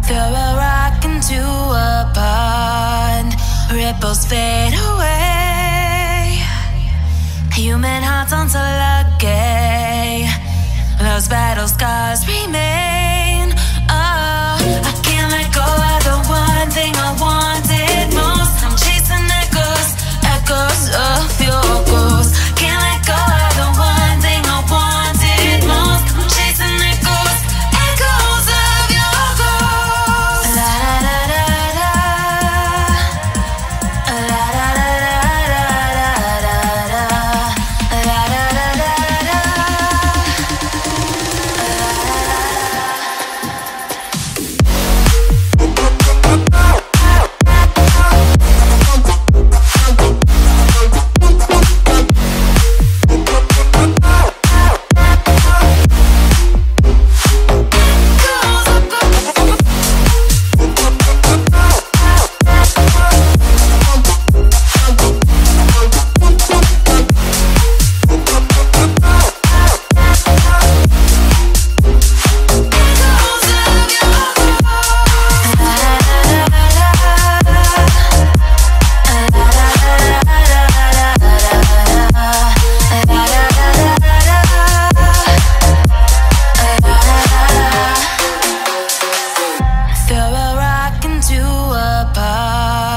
Throw a rock into a pond, ripples fade away. Human hearts aren't so lucky, those battle scars remain. Oh, I can't let go of the one thing I wanted most. I'm chasing echoes, echoes of your ghost. Can't let go of the one thing I wanted most. I'm chasing echoes, echoes of your ghost. La da da da da, la da da da da da, la da da da da.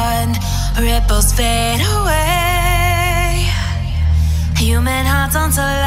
Ripples fade away. Human hearts aren't so